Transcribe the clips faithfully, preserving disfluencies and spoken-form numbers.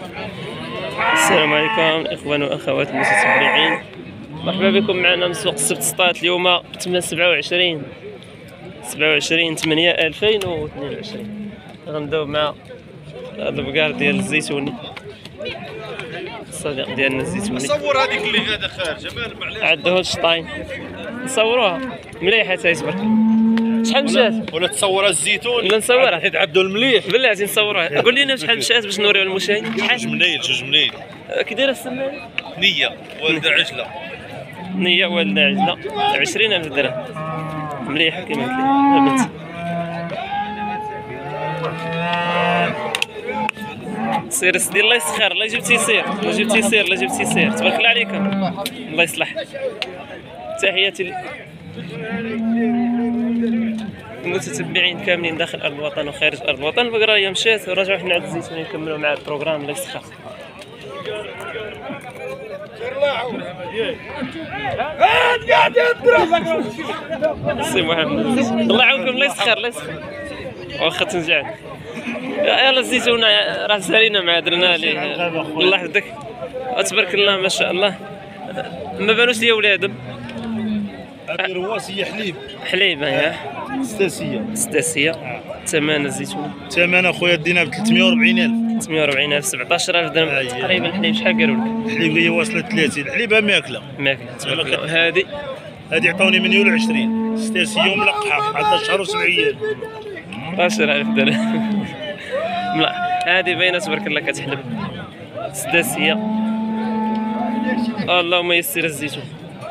السلام عليكم اخوان واخوات المتتبعين، مرحبا بكم معنا من سوق السبت سطات اليوم سبعة وعشرين سبعة وعشرين ثمانية ألفين واثنين وعشرين. غنبداو مع هذا البقار ديال الزيتوني، الصديق ديالنا الزيتوني. صور هذيك اللي غادا خارجه مال معليش عندو هولشتاين، نصوروها مليحه تايسبر. شحال مشات؟ ولا تصورها الزيتون ولا نصورها حيت عبدو المليح. بلاتي نصوروها. قول لنا شحال مشات باش نوريو المشاهدين. جوج منيل جوج منيل كي دايره السمانه؟ نية والدة عجلة. نية والدة عجلة عشرين ألف درهم، مليحة كيما قلت لك البنت. سير سيدي الله يسخر، الله جبتي سير، الله جبتي سير، الله جبتي سير، تبارك الله عليكم، الله يصلح. تحياتي المتتبعين كاملين داخل ارض الوطن وخارج ارض الوطن. البقره هي مشات ورجعوا حنا عند الزيتون نكملوا مع البروغرام. الله يسخر. سي محمد الله يعاونكم، الله يسخر، الله يسخر. واخا تنزعل يلا الزيتون راه سالينا مع درنا ليه الله يحفظك. تبارك الله ما شاء الله، ما بانوش ليا ولادهم. هذه رواسية حليب حليب ها سداسية سداسية. ثمن الزيتون ثمن اخويا دينا ب ثلاثمية وأربعين ألف ثلاثمية وأربعين ألف سبعطاش ألف درهم تقريبا. الحليب شحال قالوا لك؟ الحليب هي واصلة ثلاثين، الحليبة ماكلة ماكلة تبارك الله. هذه هذه عطاوني مليون وعشرين سداسية وملقحة عندها شهر وسبع أيام عشرة ألف درهم. لا هذه باينة تبارك الله كتحلب سداسية. اللهم يسر الزيتون.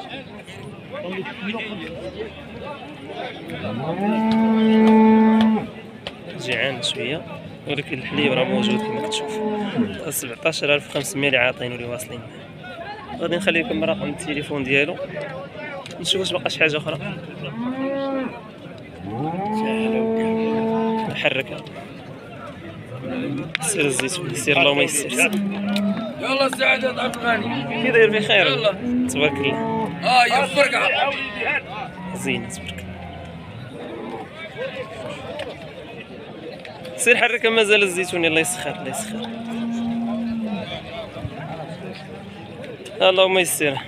جيعان شويه ولكن الحليب راه موجود كما كتشوف. سبعطاش ألف وخمسمية اللي عاطينو اللي واصلين. غادي نخلي لكم رقم التليفون ديالو، نشوف واش بقى شي حاجه اخرى. نحركها. سير الزيتون سير، اللهم يسر. يلا سعادة عبد الغني كي داير بخير؟ تبارك الله. اه يا فرقعة زين تبارك الله. سير حركها مازال الزيتون. الله يسخر الله يسخر. اللهم يسر.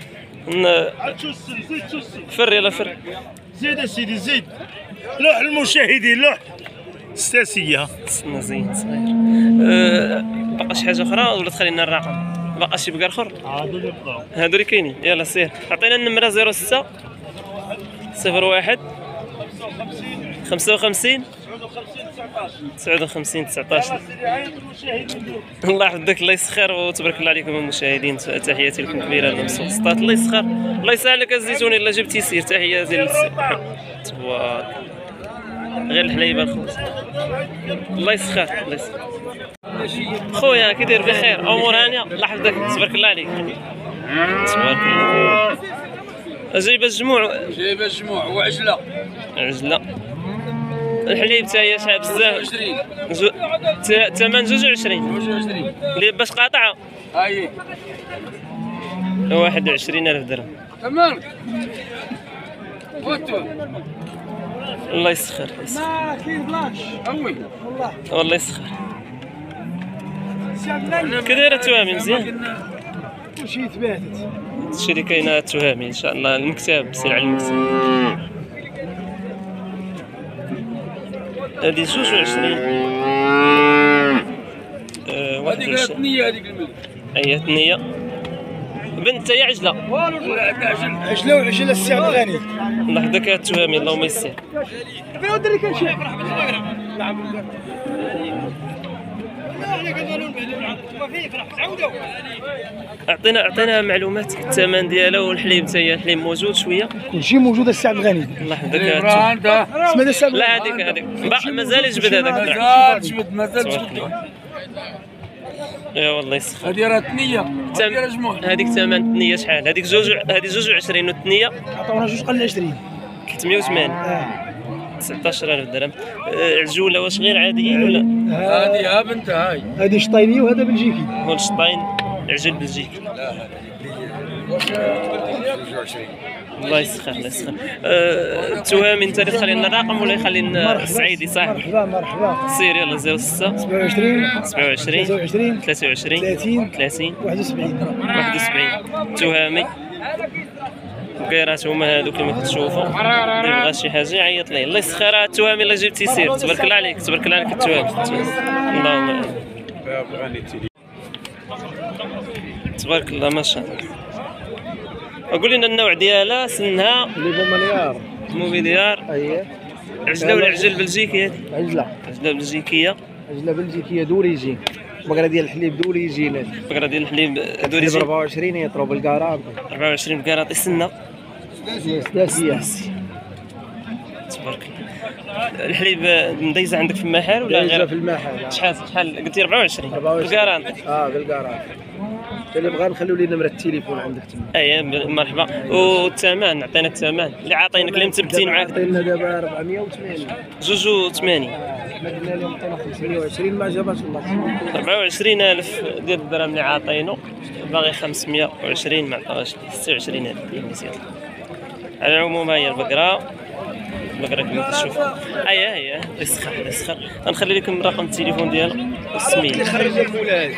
فر يلا فر. زيد سيدي زيد. لوح المشاهدين لوح سداسية. استنى زين صغير. أه بقى شي حاجة أخرى ولا تخلي لنا الرقم؟ بقى شي بقر آخر؟ هادو اللي بقاو. هادو اللي كاينين. يلا سير عطينا النمرة زيرو ستة صفر واحد خمسة وخمسين تسعة وخمسين تسعطاش. الله يحفظك الله يسخر وتبارك الله عليكم المشاهدين. تحياتي لكم كبيرة من سوق سطات. الله يسخر الله يسهل لك الزيتوني. الله جبتي سير. تحياتي للسي تبارك غير الحليبه الخوت. الله يسخر الله يسخر. خويا كي داير بخير؟ امور هانيه؟ الله يحفظك تبارك الله عليك. تبارك الله. جايبه الجموع؟ جايبه الجموع وعجله عجله. الحليب تا هي شحال بزاف؟ عشرين ثمن جوج وعشرين. جوج وعشرين اللي باش قاطعه هاي واحد وعشرين ألف درهم. تمام واتو الله يسخر الله يسخر. ما كاين بلاش اوي والله يسخر. كي دايره التوامي مزيان؟ كلشي تباتت. هادشي اللي كاينه التهامي ان شاء الله. المكتب سير على المكتب. هادي جوج وعشرين. أه واحد هذيك وعشرين. الثنيه هذيك الملك أية ثنية. بنت هي عجلة. عجله وعجله السي عبد الغني. الله يحفظك التهامي اللهم يسر. فين ودري كنشوف اعطينا اعطينا معلومات الثمن ديالها والحليب حتى هي. الحليب موجود شويه؟ كلشي موجود السي عبد الغني. الله يحفظك. سمعت السي عبد لا هذيك هذيك مازال يجبد هذاك. مازال جبد مازال جبد. يا والله يسخر. هذه راه ثنيه هذه راه جموع. هذيك ثمن الثنيه شحال؟ هذيك جوج هذه جوج وعشرين والثنيه عطاونا جوج قل عشرين ثلاثمية وثمانين تسعطاش ألف درهم. عجوله واش غير عاديين ولا؟ هذه ها بنت هاي هذه شطيني وهذا بلجيكي. هولشتاين عجل بلجيكي. الله يسخر الله يسخر. أه، التهامي انت اللي تخلي لنا الرقم ولا يخلي لنا السعيدي صاحبي؟ مرحبا مرحبا. سير يلا صفر ستة سبعة وعشرين سبعة وعشرين ثلاثة وعشرين ثلاثة وعشرين ثلاثين ثلاثين واحد وسبعين. واحد وسبعين. تهامي الكيرات هما هادوك كما كتشوفوا، اللي بغى شي حاجه يعيط ليه. الله يسخر التهامي اللي جبتي سير، تبارك الله عليك تبارك الله عليك التهامي. اللهم تبارك الله ما شاء الله. قول لنا النوع ديالها، سنها، اللي بومانيار موبيليار، اييه. عجله ولا عجل بلجيكي هذه؟ عجله عجله بلجيكيه، عجله بلجيكيه دوريجين، بقره ديال الحليب دوريجين. هذه بقره ديال الحليب حليب دوريجي أربعة وعشرين يطرو بالكاراب. أربعة وعشرين بكاراطي. سنه سداسيه. تبارك الله. الحليب مديزه عندك في المحل ولا غير غير في المحل؟ شحال شحال قلتي أربعة وعشرين أربعة وعشرين بالكاراطي؟ اه بالكاراب. اللي بغا نخليو ليه نمره التليفون عندك تما. اييه مرحبا. والثمن عطينا الثمن اللي عاطينك اللي مثبتين معاك. عطينا دابا أربعمية وثمانين. جوج وثمانين. حنا قلنا لهم عطينا خمسمية وعشرين ما عجبهاش الله. أربعة وعشرين ألف ديال الدرهم اللي عاطينو، باغي خمسمية وعشرين ما عطاوش. ستة وعشرين ألف ديال مزيان. على العموم هي البقرة، البقرة كما كتشوفوا. اييه اييه يسخر يسخر. غنخلي لكم رقم التليفون ديالها والسميه. اللي خرج المولاد.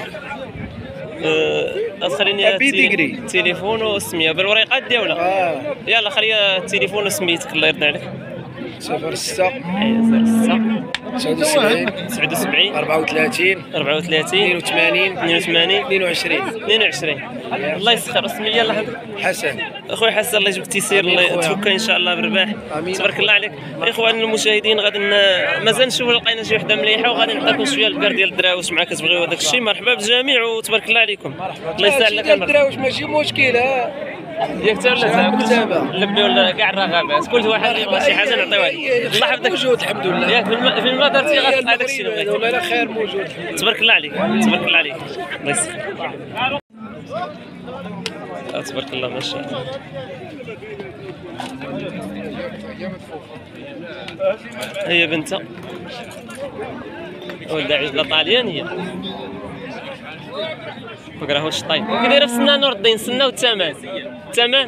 أه خليني بيديغري. التليفون والسميه بالوريقات ديالها. اه يلا خلي التليفون وسميتك الله يرضي عليك. صفر ستة اييه صفر ستة تسعة وسبعين تسعة وسبعين أربعة وثلاثين أربعة اثنين وثلاثين وثمانين اثنين وثمانين اثنين وعشرين. اثنين وعشرين. الله يسخر. اسمي يلا حضر حسن. اخويا حسن الله يجيبك تيسير، آمين الله خويا. تفك ان شاء الله بالرباح. آمين. تبارك الله عليك. اخوان المشاهدين غادي ن- مازال نشوفوا لقينا شي وحده مليحه وغادي نعطيكم شويه البكر ديال الدراوش مع كتبغيو هذاك الشيء. مرحبا بالجميع وتبارك الله عليكم. الله يسهل لك الامر. الدراوش ماشي مشكل. ها ياك حتى ولا مكتبة. لبيو ولا كاع الرغبات، كل واحد اللي يبغى شي حاجه نعطيوها ليه. الله يحفظك. موجود الحمد لله. ياك في الم- في المدار تي غتلقى داك الشيء اللي بغيتي. ولا خير موجود. تبارك الله عليك تبارك الله عليك. الله يسخر. آه، تبارك الله ما شاء الله. هي بنتها ولد عجله طاليانيه، فكره هو الشطيب. كي دايره في سنه نور الدين سنه والثمن الثمن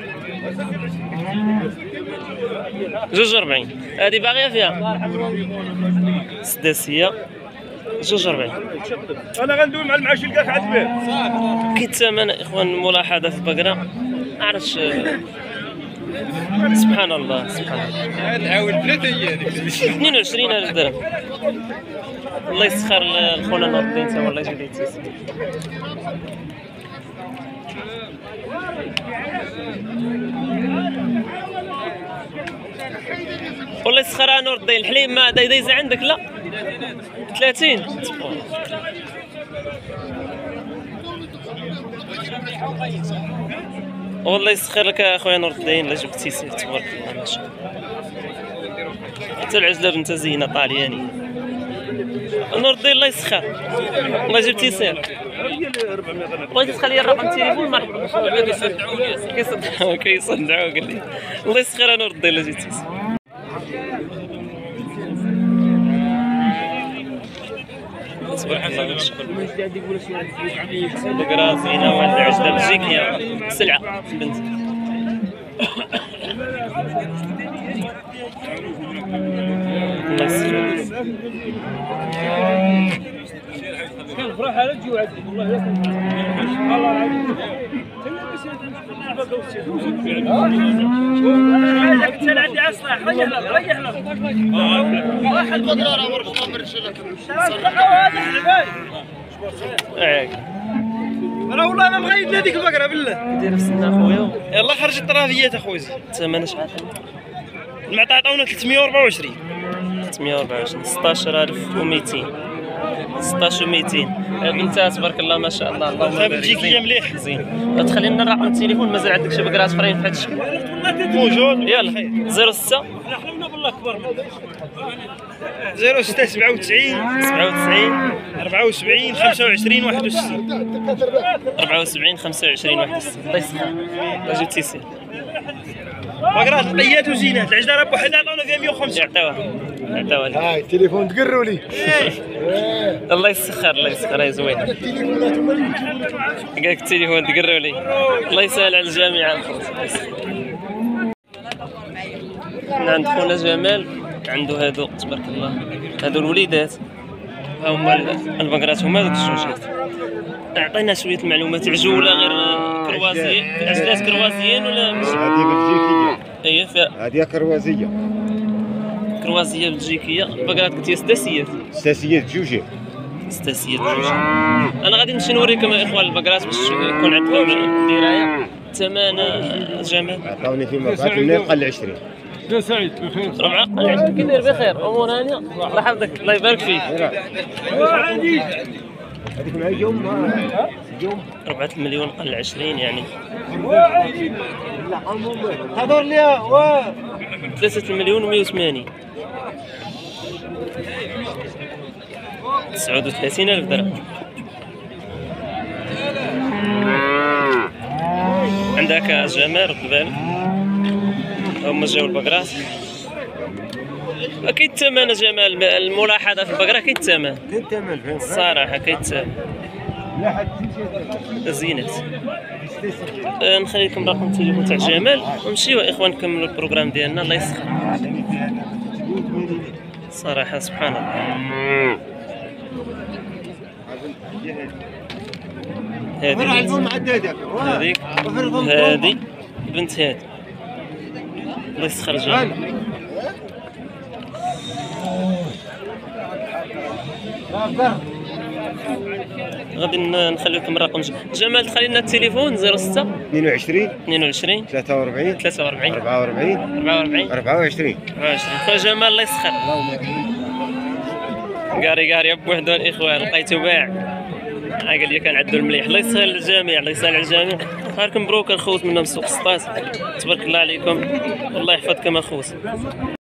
جوج وربعين. هادي باغيه فيها سداسيه جوج وربعين. انا غندوي مع المعاش لقاك عاد كي الثمن اخوان ملاحظه في البقره ما عرفتش. سبحان الله سبحان الله. نعاود بلاد هي هذيك. اثنين وعشرين ألف درهم. الله يسخر لخونا نور الدين تا والله يجيب ليه التيسير. والله يسخرها نور الدين. الحليب ما دايزه عندك لا ثلاثين. والله يسخر لك اخويا نور الدين لا جبت تيسير تبارك الله ما شاء الله. حتى العجله بنت زينه طاليانيه. نور الدين الله يسخر الله يجيب تيسير. بغيتي تخلي الرقم التليفون مرحبا. كيصدعوا كيصدعوا قال لي الله يسخر نور الدين لا جبت تيسير. تبارك الله ما شاء الله. بقرة زينة واحد العجلة بلجيكية سلعة بنت. الله يسخر. فرح على الجو عندك والله والله العظيم. انا عندي اصلاح ريح له ريح له واحد بقره راه مرشوق برشلك. انا والله انا مغيد لهذيك البقره بالله. داير في سنة اخويا. يلا خرج الطرافيات اخويا. الثمن شحال؟ المعطى عطاونا ثلاثمية وأربعة وعشرين. ثلاثمية وأربعة وعشرين. ستاشر ألف ومئتين. ستاشر ومئتين. بنتها تبارك الله ما شاء الله. اللهم بارك. بلجيكية مليح. زين. تخلي لنا رقم التليفون مازال عندك شي بقرات اخرين في هذا الشكل؟ موجود. يلا صفر ستة صفر ستة سبعة وتسعين سبعة وتسعين أربعة وسبعين خمسة وعشرين واحد وستين. أربعة وسبعين خمسة وعشرين واحد وستين. الله يسخر الله يجيب تيسير. بقرات القيات وزينات العجله راه بوحدها عطاونا فيها مية وخمسين. يعطيوها يعطيوها لي. هاي التليفون تقروا لي. الله يسخر الله يسخر يا زوين. التليفونات هما اللي يجيبوا لك. قال لك التليفون تقروا لي. الله يسهل على الجميع. حنا عند خونا جمال عنده هادو تبارك الله، هادو الوليدات ها هما البقرات هما هادوك الجوجات. اعطينا شويه المعلومات عجوله غير كروازيين، عجلات كروازيين ولا مش؟ هذه بلجيكية. اييه فيها هذه كروازية. كروازيه بلجيكيه. البقرات قلتي سداسيات. ساسية جوجة. ستاسيات جوج. انا غادي نمشي نوريكم يا اخوان البقرات باش يكون عندكم درايه. ثمن جمال عطاوني في مقعد من قل عشرين. ربعة قل كي داير بخير امور هانيه. الله يحفظك الله يبارك فيك. هذيك معي يوم يوم ربعة المليون قل عشرين يعني هضر لي واه ثلاثة المليون ومية وثمانين. تسعود وثلاثين ألف درهم. عندك جمال رد بالك هما جاو البقرات. أكيد الثمن جمال الملاحظة في البقرة أكيد الثمن. كنت تعمل فين؟ الصراحة أكيد الثمن. زينات. أه نخلي لكم رقم التليفون تاع جمال ونمشيو اخوان نكملوا البروغرام ديالنا. الله يسخر صراحة سبحان الله. هذه هذيك هذه بنت هذه الله يسخر جمال. غادي نخلي لكم الرقم. جمال تخلي لنا التليفون صفر ستة اثنين وعشرين اثنين وعشرين ثلاثة وأربعين ثلاثة وأربعين أربعة وأربعين أربعة وأربعين أربعة وعشرين أربعة وعشرين. خويا جمال الله يسخر. قاري قاري بوحدو الاخوان لقيتو باع. قال لي كان عدو المليح. الله يسهل للجميع الله يسهل على الجميع. خيركم بروكر خوت منا من سوق سطات. تبارك الله عليكم والله يحفظكم اخوت.